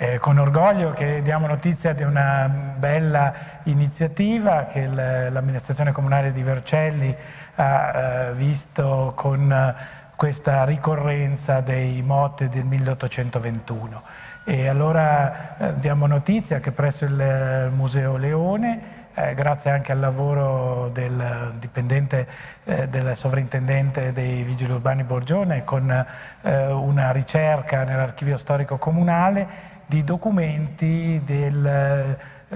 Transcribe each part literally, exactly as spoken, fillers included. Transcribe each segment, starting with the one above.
È con orgoglio che diamo notizia di una bella iniziativa che l'amministrazione comunale di Vercelli ha eh, visto con questa ricorrenza dei moti del milleottocentoventuno. E allora eh, diamo notizia che presso il Museo Leone, Eh, grazie anche al lavoro del dipendente, eh, del sovrintendente dei Vigili Urbani Borgione, con eh, una ricerca nell'archivio storico comunale di documenti delle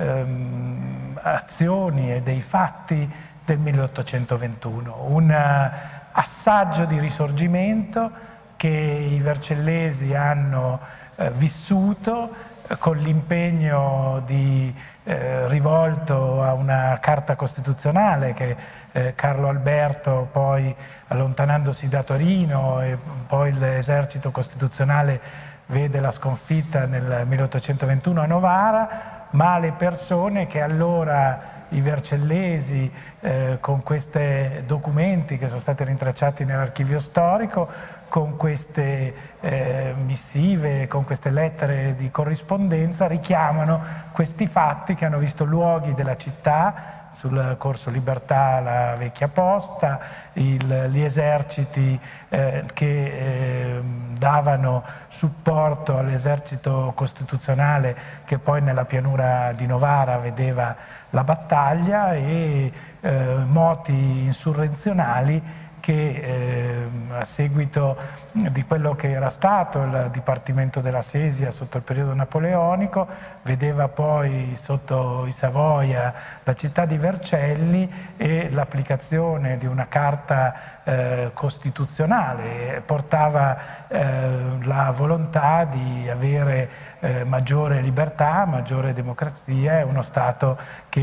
ehm, azioni e dei fatti del milleottocentoventuno. Un uh, assaggio di risorgimento che i vercellesi hanno eh, vissuto eh, con l'impegno di Eh, rivolto a una carta costituzionale che eh, Carlo Alberto, poi allontanandosi da Torino, e poi l'esercito costituzionale vede la sconfitta nel milleottocentoventuno a Novara, ma le persone che allora i vercellesi eh, con questi documenti che sono stati rintracciati nell'archivio storico, con queste eh, missive, con queste lettere di corrispondenza, richiamano questi fatti che hanno visto luoghi della città, sul corso Libertà la vecchia posta, il, gli eserciti eh, che eh, davano supporto all'esercito costituzionale che poi nella pianura di Novara vedeva la battaglia, e eh, moti insurrezionali che eh, a seguito di quello che era stato il Dipartimento della Sesia sotto il periodo napoleonico, vedeva poi sotto i Savoia la città di Vercelli e l'applicazione di una carta eh, costituzionale portava eh, la volontà di avere eh, maggiore libertà, maggiore democrazia, e uno Stato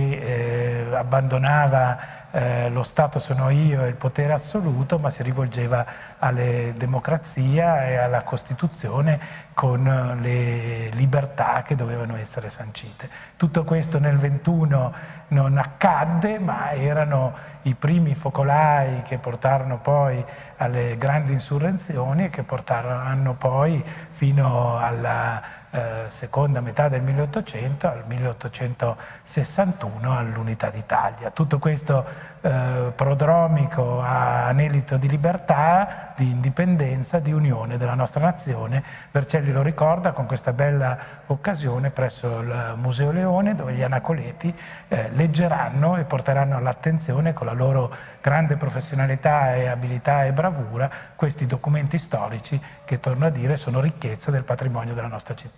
che eh, abbandonava Eh, lo Stato sono io e il potere assoluto, ma si rivolgeva alla democrazia e alla Costituzione con le libertà che dovevano essere sancite. Tutto questo nel ventuno non accadde, ma erano i primi focolai che portarono poi alle grandi insurrezioni e che portarono poi fino alla Eh, seconda metà del milleottocento al milleottocentosessantuno all'Unità d'Italia. Tutto questo eh, prodromico a anelito di libertà, di indipendenza, di unione della nostra nazione. Vercelli lo ricorda con questa bella occasione presso il Museo Leone, dove gli anacoleti eh, leggeranno e porteranno all'attenzione, con la loro grande professionalità e abilità e bravura, questi documenti storici che, torno a dire, sono ricchezza del patrimonio della nostra città.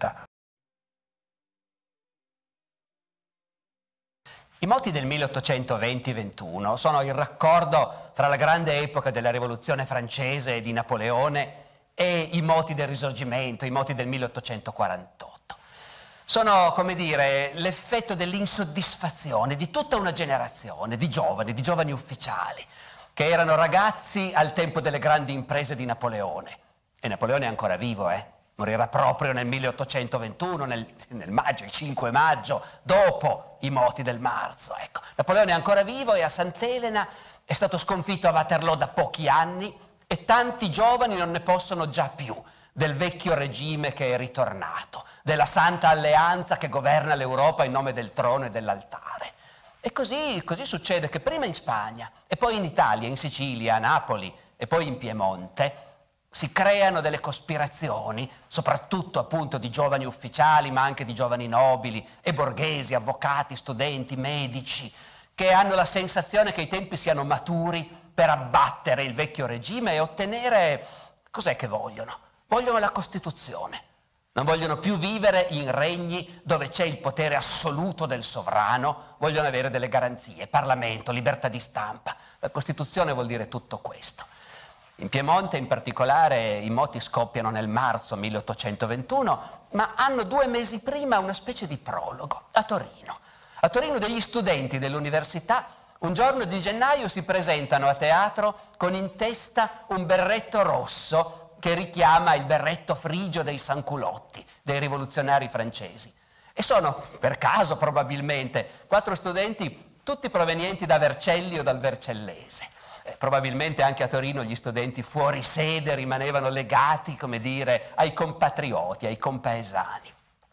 I moti del milleottocentoventi ventuno sono il raccordo fra la grande epoca della Rivoluzione francese e di Napoleone e i moti del Risorgimento, i moti del milleottocentoquarantotto. Sono, come dire, l'effetto dell'insoddisfazione di tutta una generazione di giovani, di giovani ufficiali, che erano ragazzi al tempo delle grandi imprese di Napoleone. E Napoleone è ancora vivo, eh? Morirà proprio nel milleottocentoventuno, nel, nel maggio, il cinque maggio, dopo i moti del marzo. Ecco. Napoleone è ancora vivo e a Sant'Elena è stato sconfitto a Waterloo da pochi anni, e tanti giovani non ne possono già più del vecchio regime che è ritornato, della Santa Alleanza che governa l'Europa in nome del trono e dell'altare. E così, così succede che prima in Spagna, e poi in Italia, in Sicilia, a Napoli, e poi in Piemonte, si creano delle cospirazioni, soprattutto appunto di giovani ufficiali, ma anche di giovani nobili e borghesi, avvocati, studenti, medici, che hanno la sensazione che i tempi siano maturi per abbattere il vecchio regime e ottenere... cos'è che vogliono? Vogliono la Costituzione. Non vogliono più vivere in regni dove c'è il potere assoluto del sovrano, vogliono avere delle garanzie, Parlamento, libertà di stampa. La Costituzione vuol dire tutto questo. In Piemonte in particolare i moti scoppiano nel marzo milleottocentoventuno, ma hanno due mesi prima una specie di prologo, a Torino. A Torino degli studenti dell'università un giorno di gennaio si presentano a teatro con in testa un berretto rosso che richiama il berretto frigio dei sanculotti, dei rivoluzionari francesi. E sono, per caso probabilmente, quattro studenti tutti provenienti da Vercelli o dal Vercellese. Eh, probabilmente anche a Torino gli studenti fuori sede rimanevano legati, come dire, ai compatrioti, ai compaesani.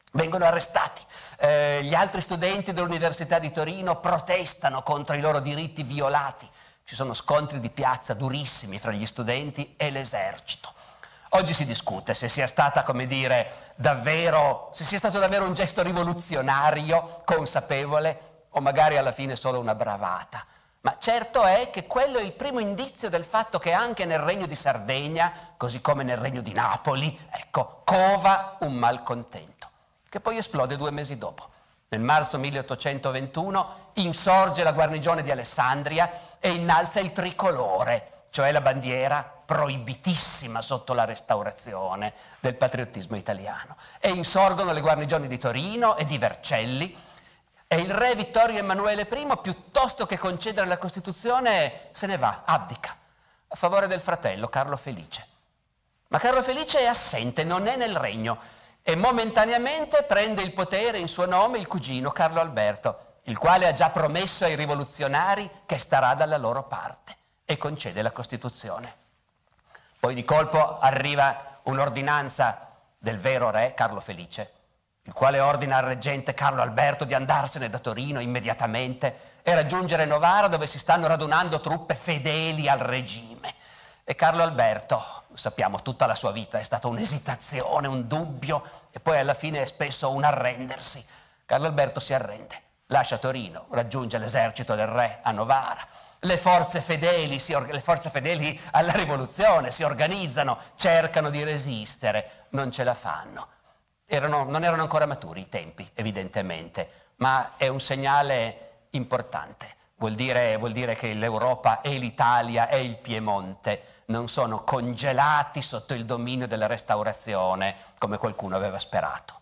Vengono arrestati. Eh, gli altri studenti dell'Università di Torino protestano contro i loro diritti violati. Ci sono scontri di piazza durissimi fra gli studenti e l'esercito. Oggi si discute se sia stata, come dire, davvero, se sia stato davvero un gesto rivoluzionario, consapevole, o magari alla fine solo una bravata. Ma certo è che quello è il primo indizio del fatto che anche nel Regno di Sardegna, così come nel Regno di Napoli, ecco, cova un malcontento, che poi esplode due mesi dopo. Nel marzo milleottocentoventuno insorge la guarnigione di Alessandria e innalza il tricolore, cioè la bandiera proibitissima sotto la Restaurazione del patriottismo italiano. E insorgono le guarnigioni di Torino e di Vercelli, e il re Vittorio Emanuele I, piuttosto che concedere la Costituzione, se ne va, abdica, a favore del fratello Carlo Felice. Ma Carlo Felice è assente, non è nel regno, e momentaneamente prende il potere in suo nome il cugino Carlo Alberto, il quale ha già promesso ai rivoluzionari che starà dalla loro parte, e concede la Costituzione. Poi di colpo arriva un'ordinanza del vero re Carlo Felice, il quale ordina al reggente Carlo Alberto di andarsene da Torino immediatamente e raggiungere Novara, dove si stanno radunando truppe fedeli al regime. E Carlo Alberto, sappiamo, tutta la sua vita è stata un'esitazione, un dubbio e poi alla fine è spesso un arrendersi. Carlo Alberto si arrende, lascia Torino, raggiunge l'esercito del re a Novara. Le forze fedeli, si or- le forze fedeli alla rivoluzione si organizzano, cercano di resistere, non ce la fanno. Erano, non erano ancora maturi i tempi, evidentemente, ma è un segnale importante. Vuol dire, vuol dire che l'Europa e l'Italia e il Piemonte non sono congelati sotto il dominio della Restaurazione, come qualcuno aveva sperato.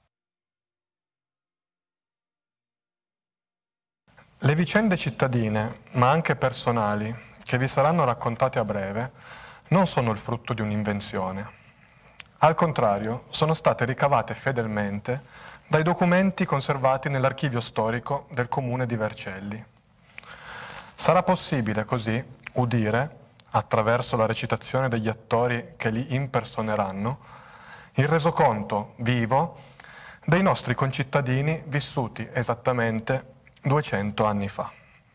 Le vicende cittadine, ma anche personali, che vi saranno raccontate a breve, non sono il frutto di un'invenzione. Al contrario, sono state ricavate fedelmente dai documenti conservati nell'archivio storico del comune di Vercelli. Sarà possibile così udire, attraverso la recitazione degli attori che li impersoneranno, il resoconto vivo dei nostri concittadini vissuti esattamente duecento anni fa.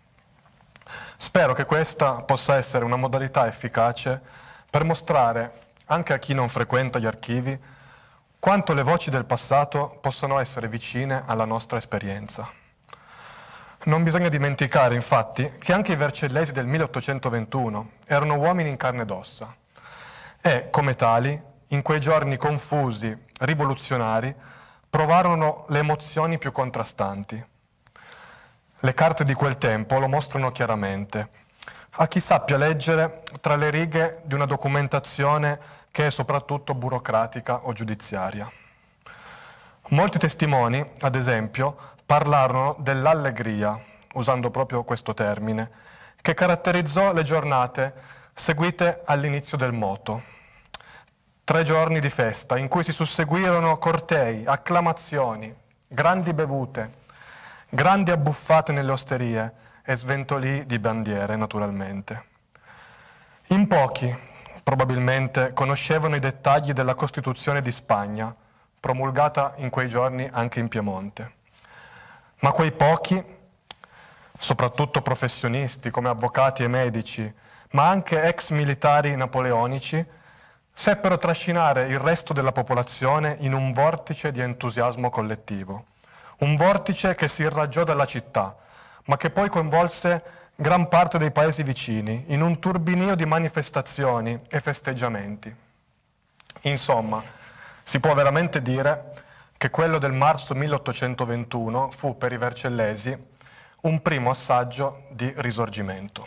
Spero che questa possa essere una modalità efficace per mostrare anche a chi non frequenta gli archivi quanto le voci del passato possano essere vicine alla nostra esperienza. Non bisogna dimenticare, infatti, che anche i vercellesi del milleottocentoventuno erano uomini in carne ed ossa e, come tali, in quei giorni confusi, rivoluzionari, provarono le emozioni più contrastanti. Le carte di quel tempo lo mostrano chiaramente, a chi sappia leggere tra le righe di una documentazione che è soprattutto burocratica o giudiziaria. Molti testimoni, ad esempio, parlarono dell'allegria, usando proprio questo termine, che caratterizzò le giornate seguite all'inizio del moto. Tre giorni di festa in cui si susseguirono cortei, acclamazioni, grandi bevute, grandi abbuffate nelle osterie e sventolii di bandiere, naturalmente. In pochi, probabilmente, conoscevano i dettagli della Costituzione di Spagna, promulgata in quei giorni anche in Piemonte. Ma quei pochi, soprattutto professionisti come avvocati e medici, ma anche ex militari napoleonici, seppero trascinare il resto della popolazione in un vortice di entusiasmo collettivo. Un vortice che si irraggiò dalla città, ma che poi coinvolse gran parte dei paesi vicini in un turbinio di manifestazioni e festeggiamenti. Insomma, si può veramente dire che quello del marzo milleottocentoventuno fu per i vercellesi un primo assaggio di risorgimento.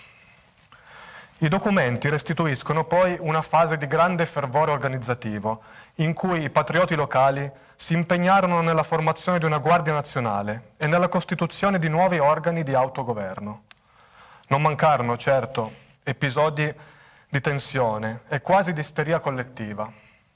I documenti restituiscono poi una fase di grande fervore organizzativo, in cui i patrioti locali si impegnarono nella formazione di una Guardia Nazionale e nella costituzione di nuovi organi di autogoverno. Non mancarono, certo, episodi di tensione e quasi di isteria collettiva,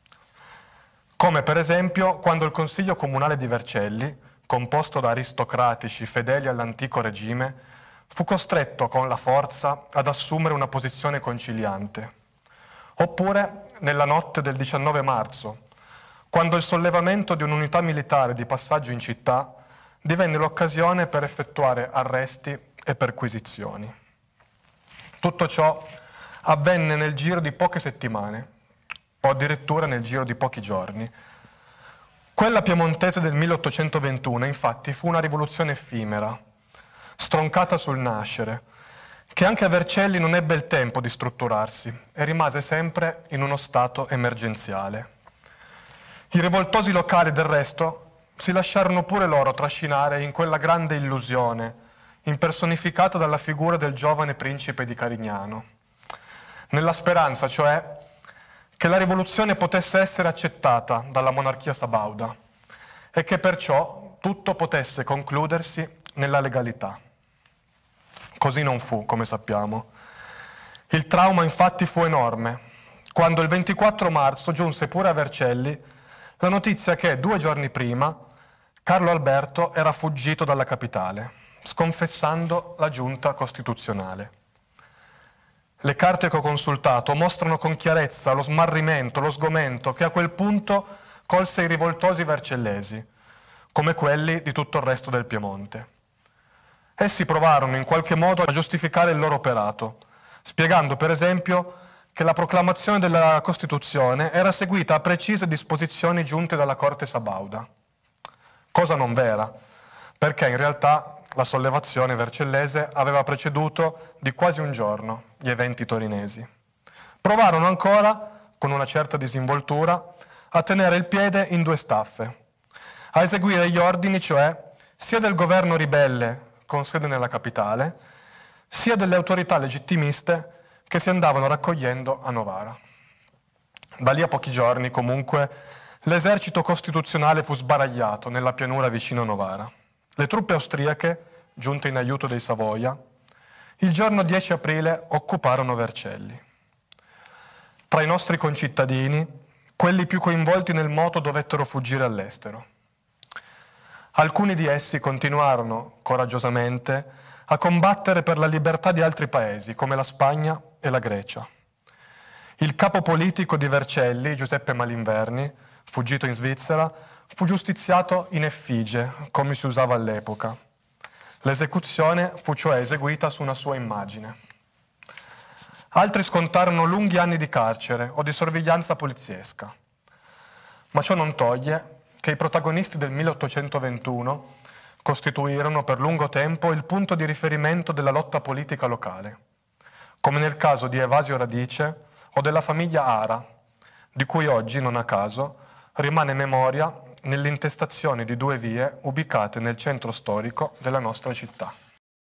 come per esempio quando il Consiglio Comunale di Vercelli, composto da aristocratici fedeli all'antico regime, fu costretto con la forza ad assumere una posizione conciliante. Oppure nella notte del diciannove marzo, quando il sollevamento di un'unità militare di passaggio in città divenne l'occasione per effettuare arresti e perquisizioni. Tutto ciò avvenne nel giro di poche settimane, o addirittura nel giro di pochi giorni. Quella piemontese del milleottocentoventuno, infatti, fu una rivoluzione effimera, stroncata sul nascere, che anche a Vercelli non ebbe il tempo di strutturarsi e rimase sempre in uno stato emergenziale. I rivoltosi locali, del resto, si lasciarono pure loro trascinare in quella grande illusione, impersonificata dalla figura del giovane principe di Carignano, nella speranza, cioè, che la rivoluzione potesse essere accettata dalla monarchia sabauda e che perciò tutto potesse concludersi nella legalità. Così non fu, come sappiamo. Il trauma infatti fu enorme, quando il ventiquattro marzo giunse pure a Vercelli la notizia che due giorni prima Carlo Alberto era fuggito dalla capitale, sconfessando la giunta costituzionale. Le carte che ho consultato mostrano con chiarezza lo smarrimento, lo sgomento che a quel punto colse i rivoltosi vercellesi, come quelli di tutto il resto del Piemonte. Essi provarono in qualche modo a giustificare il loro operato, spiegando per esempio che la proclamazione della Costituzione era seguita a precise disposizioni giunte dalla Corte Sabauda. Cosa non vera, perché in realtà la sollevazione vercellese aveva preceduto di quasi un giorno gli eventi torinesi. Provarono ancora, con una certa disinvoltura, a tenere il piede in due staffe, a eseguire gli ordini, cioè, sia del governo ribelle con sede nella capitale, sia delle autorità legittimiste che si andavano raccogliendo a Novara. Da lì a pochi giorni, comunque, l'esercito costituzionale fu sbaragliato nella pianura vicino a Novara. Le truppe austriache, giunte in aiuto dei Savoia, il giorno dieci aprile occuparono Vercelli. Tra i nostri concittadini, quelli più coinvolti nel moto dovettero fuggire all'estero. Alcuni di essi continuarono, coraggiosamente, a combattere per la libertà di altri paesi, come la Spagna e la Grecia. Il capo politico di Vercelli, Giuseppe Malinverni, fuggito in Svizzera, fu giustiziato in effigie, come si usava all'epoca. L'esecuzione fu cioè eseguita su una sua immagine. Altri scontarono lunghi anni di carcere o di sorveglianza poliziesca. Ma ciò non toglie che i protagonisti del milleottocentoventuno costituirono per lungo tempo il punto di riferimento della lotta politica locale, come nel caso di Evasio Radice o della famiglia Ara, di cui oggi, non a caso, rimane memoria nell'intestazione di due vie ubicate nel centro storico della nostra città.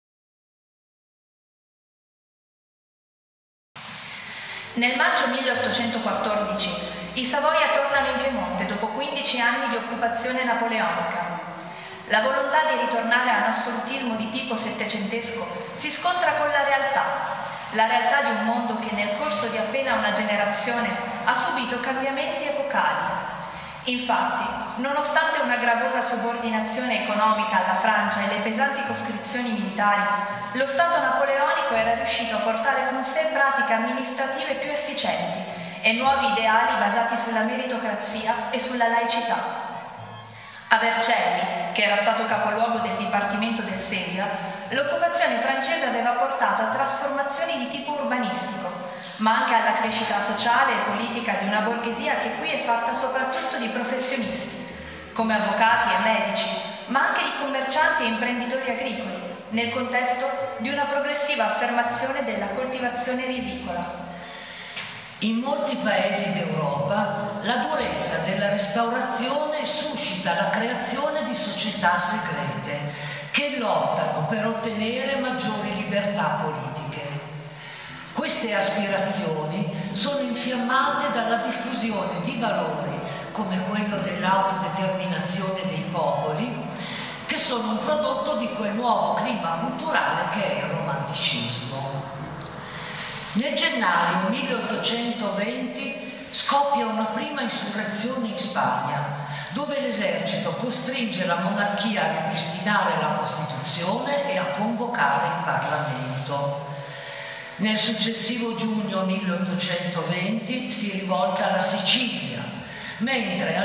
Nel maggio milleottocentoquattordici i Savoia tornano in Piemonte dopo quindici anni di occupazione napoleonica. La volontà di ritornare a un assolutismo di tipo settecentesco si scontra con la realtà, la realtà di un mondo che nel corso di appena una generazione ha subito cambiamenti epocali. Infatti, nonostante una gravosa subordinazione economica alla Francia e le pesanti coscrizioni militari, lo Stato napoleonico era riuscito a portare con sé pratiche amministrative più efficienti e nuovi ideali basati sulla meritocrazia e sulla laicità. A Vercelli, che era stato capoluogo del Dipartimento del Sesia, l'occupazione francese aveva portato a trasformazioni di tipo urbanistico, ma anche alla crescita sociale e politica di una borghesia che qui è fatta soprattutto di professionisti, come avvocati e medici, ma anche di commercianti e imprenditori agricoli, nel contesto di una progressiva affermazione della coltivazione risicola. In molti paesi d'Europa la durezza della restaurazione suscita la creazione di società segrete che lottano per ottenere maggiori libertà politiche. Queste aspirazioni sono infiammate dalla diffusione di valori come quello dell'autodeterminazione dei popoli, che sono un prodotto di quel nuovo clima culturale che è il romanticismo. Nel gennaio milleottocentoventi scoppia una prima insurrezione in Spagna, dove l'esercito costringe la monarchia a ripristinare la Costituzione e a convocare il Parlamento. Nel successivo giugno milleottocentoventi si rivolta la Sicilia, mentre a luglio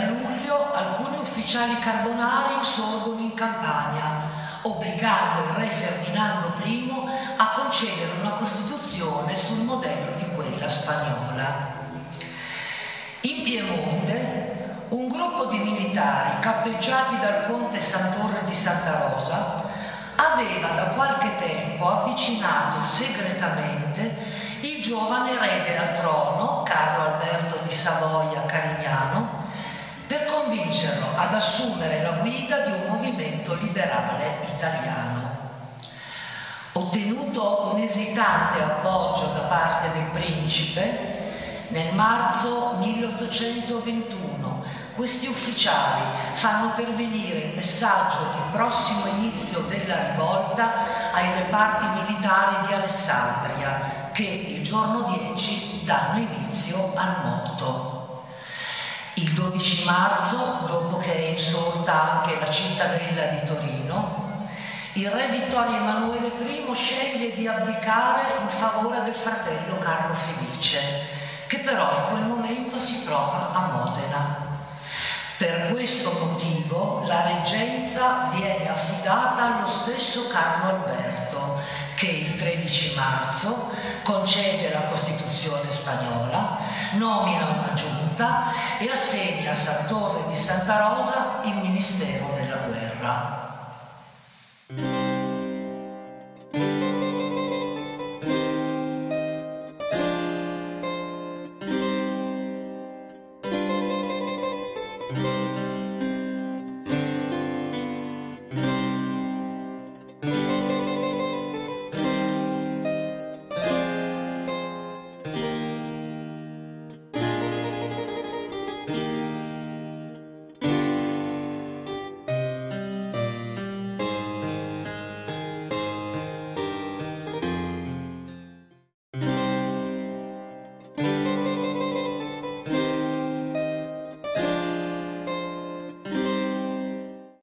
luglio alcuni ufficiali carbonari insorgono in Campania, obbligando il re Ferdinando primo a concedere una Costituzione sul modello di quella spagnola. In Piemonte, un gruppo di militari cappeggiati dal conte Sant'Orre di Santa Rosa aveva da qualche tempo avvicinato segretamente il giovane erede al trono, Carlo Alberto di Savoia-Carignano, per convincerlo ad assumere la guida di un movimento liberale italiano. Ottenuto un esitante appoggio da parte del principe, nel marzo milleottocentoventuno questi ufficiali fanno pervenire il messaggio di prossimo inizio della rivolta ai reparti militari di Alessandria, che il giorno dieci danno inizio al moto. Il dodici marzo, dopo che è insorta anche la cittadella di Torino, il re Vittorio Emanuele primo sceglie di abdicare in favore del fratello Carlo Felice, che però in quel momento si trova a Modena. Per questo motivo la reggenza viene affidata allo stesso Carlo Alberto, che il tredici marzo concede la Costituzione spagnola, nomina una giunta e assegna a Sant'Orre di Santa Rosa il Ministero della Guerra.